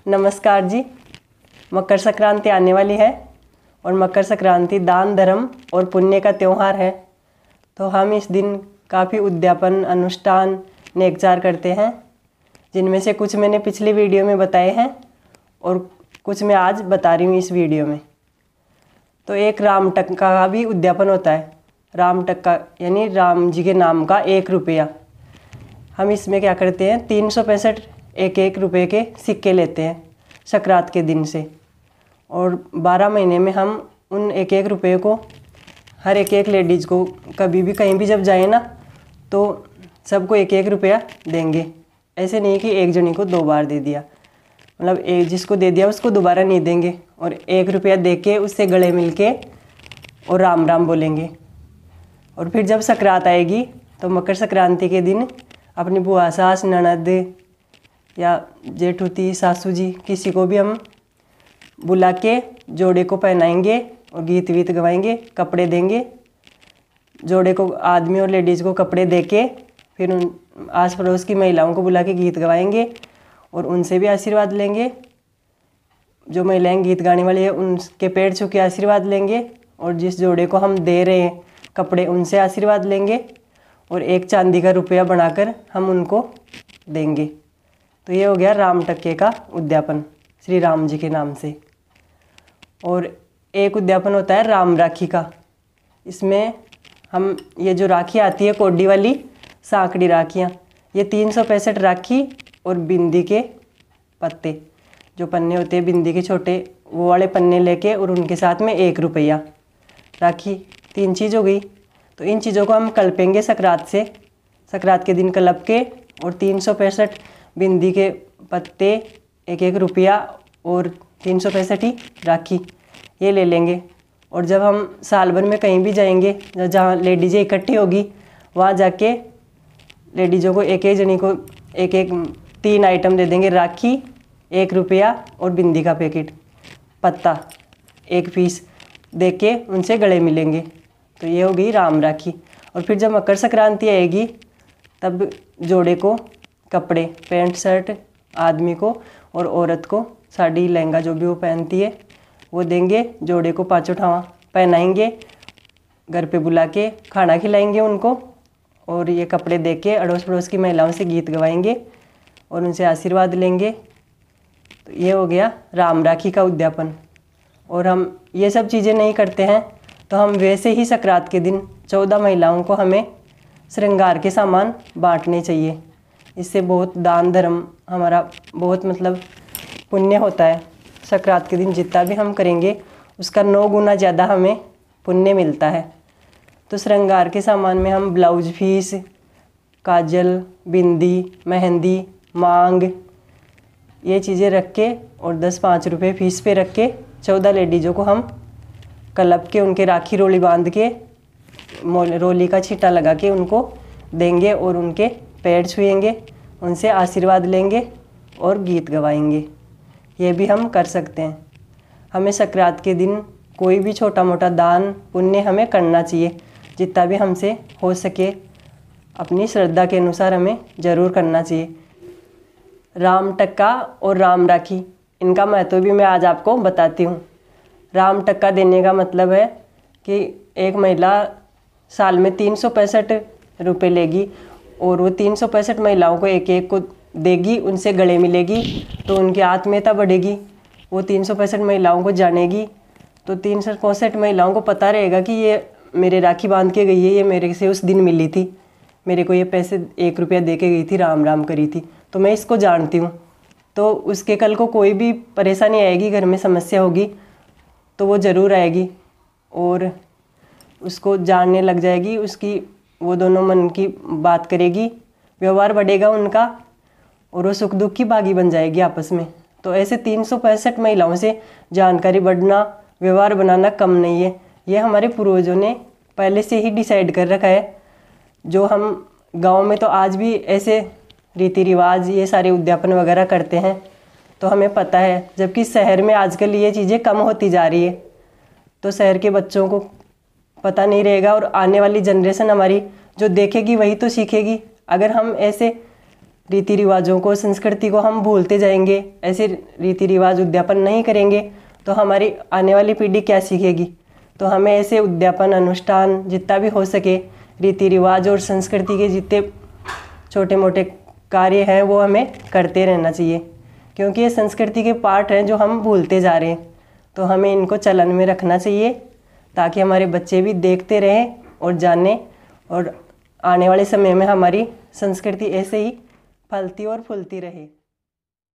नमस्कार जी। मकर संक्रांति आने वाली है और मकर संक्रांति दान धर्म और पुण्य का त्यौहार है। तो हम इस दिन काफ़ी उद्यापन अनुष्ठान नेकचार करते हैं, जिनमें से कुछ मैंने पिछली वीडियो में बताए हैं और कुछ मैं आज बता रही हूँ इस वीडियो में। तो एक राम टक्का का भी उद्यापन होता है। राम टक्का यानी राम जी के नाम का 1 रुपया। हम इसमें क्या करते हैं, 365 एक रुपये के सिक्के लेते हैं संक्रांत के दिन से, और 12 महीने में हम उन एक रुपये को हर एक लेडीज़ को कभी भी कहीं भी जब जाए ना, तो सबको एक रुपया देंगे। ऐसे नहीं कि एक जनी को 2 बार दे दिया, मतलब एक जिसको दे दिया उसको दोबारा नहीं देंगे। और 1 रुपया दे के उससे गले मिल के और राम राम बोलेंगे। और फिर जब संक्रांत आएगी तो मकर संक्रांति के दिन अपनी बुआ सास ननद या जेठूती सासू जी किसी को भी हम बुला के जोड़े को पहनाएंगे और गीत वीत गवाएंगे, कपड़े देंगे। जोड़े को आदमी और लेडीज़ को कपड़े दे के फिर उन आस पड़ोस की महिलाओं को बुला के गीत गवाएंगे और उनसे भी आशीर्वाद लेंगे। जो महिलाएं गीत गाने वाली है उनके पैर छू के आशीर्वाद लेंगे, और जिस जोड़े को हम दे रहे हैं कपड़े उनसे आशीर्वाद लेंगे, और 1 चांदी का रुपया बनाकर हम उनको देंगे। तो ये हो गया राम टक्के का उद्यापन श्री राम जी के नाम से। और एक उद्यापन होता है राम राखी का। इसमें हम ये जो राखी आती है कोडी वाली सांकड़ी राखियाँ, ये 365 राखी और बिंदी के पत्ते जो पन्ने होते हैं बिंदी के छोटे, वो वाले पन्ने लेके और उनके साथ में 1 रुपया राखी, 3 चीज़ हो गई। तो इन चीज़ों को हम कल्पेंगे संक्रांत के दिन कलप के, और 365 बिंदी के पत्ते 1 रुपया और 365 ही राखी ये ले लेंगे। और जब हम साल भर में कहीं भी जाएंगे जहाँ लेडीज़ें इकट्ठी होगी, वहाँ जाके लेडीज़ों को एक जनी को 3 आइटम दे देंगे, राखी 1 रुपया और बिंदी का पैकेट पत्ता 1 पीस दे के उनसे गले मिलेंगे। तो ये हो गई राम राखी। और फिर जब मकर संक्रांति आएगी तब जोड़े को कपड़े, पैंट शर्ट आदमी को और औरत को साड़ी लहंगा जो भी वो पहनती है वो देंगे। जोड़े को 5 ठावा पहनाएंगे, घर पे बुला के खाना खिलाएंगे उनको, और ये कपड़े दे के अड़ोस पड़ोस की महिलाओं से गीत गवाएंगे और उनसे आशीर्वाद लेंगे। तो ये हो गया राम राखी का उद्यापन। और हम ये सब चीज़ें नहीं करते हैं तो हम वैसे ही संक्रांत के दिन 14 महिलाओं को हमें श्रृंगार के सामान बांटने चाहिए। इससे बहुत दान धर्म हमारा बहुत मतलब पुण्य होता है। संक्रांत के दिन जितना भी हम करेंगे उसका 9 गुना ज़्यादा हमें पुण्य मिलता है। तो श्रृंगार के सामान में हम ब्लाउज पीस, काजल, बिंदी, मेहंदी, मांग ये चीज़ें रख के और 10-5 रुपये फीस पे रख के 14 लेडीज़ों को हम कलप के उनके राखी रोली बांध के रोली का छीटा लगा के उनको देंगे और उनके पैर छुएंगे, उनसे आशीर्वाद लेंगे और गीत गवाएंगे। ये भी हम कर सकते हैं। हमें संक्रांत के दिन कोई भी छोटा मोटा दान पुण्य हमें करना चाहिए, जितना भी हमसे हो सके अपनी श्रद्धा के अनुसार हमें ज़रूर करना चाहिए। राम टक्का और राम राखी इनका महत्व भी मैं आज आपको बताती हूँ। राम टक्का देने का मतलब है कि एक महिला साल में 365 रुपये लेगी और वो 365 महिलाओं को एक को देगी, उनसे गले मिलेगी तो उनकी आत्मीयता बढ़ेगी। वो 365 महिलाओं को जानेगी तो 365 महिलाओं को पता रहेगा कि ये मेरे राखी बांध के गई है, ये मेरे से उस दिन मिली थी, मेरे को ये पैसे 1 रुपया दे के गई थी, राम राम करी थी, तो मैं इसको जानती हूँ। तो उसके कल को कोई भी परेशानी आएगी, घर में समस्या होगी तो वो ज़रूर आएगी और उसको जानने लग जाएगी, उसकी वो दोनों मन की बात करेगी, व्यवहार बढ़ेगा उनका और वो सुख दुख की भागी बन जाएगी आपस में। तो ऐसे 365 महिलाओं से जानकारी बढ़ना, व्यवहार बनाना कम नहीं है। ये हमारे पूर्वजों ने पहले से ही डिसाइड कर रखा है। जो हम गांव में तो आज भी ऐसे रीति रिवाज ये सारे उद्यापन वगैरह करते हैं तो हमें पता है, जबकि शहर में आजकल ये चीज़ें कम होती जा रही है। तो शहर के बच्चों को पता नहीं रहेगा और आने वाली जनरेशन हमारी जो देखेगी वही तो सीखेगी। अगर हम ऐसे रीति रिवाजों को, संस्कृति को हम भूलते जाएंगे, ऐसे रीति रिवाज उद्यापन नहीं करेंगे तो हमारी आने वाली पीढ़ी क्या सीखेगी। तो हमें ऐसे उद्यापन अनुष्ठान जितना भी हो सके, रीति रिवाज और संस्कृति के जितने छोटे मोटे कार्य हैं वो हमें करते रहना चाहिए, क्योंकि ये संस्कृति के पार्ट हैं जो हम भूलते जा रहे हैं। तो हमें इनको चलन में रखना चाहिए ताकि हमारे बच्चे भी देखते रहें और जानें, और आने वाले समय में हमारी संस्कृति ऐसे ही फलती और फूलती रहे।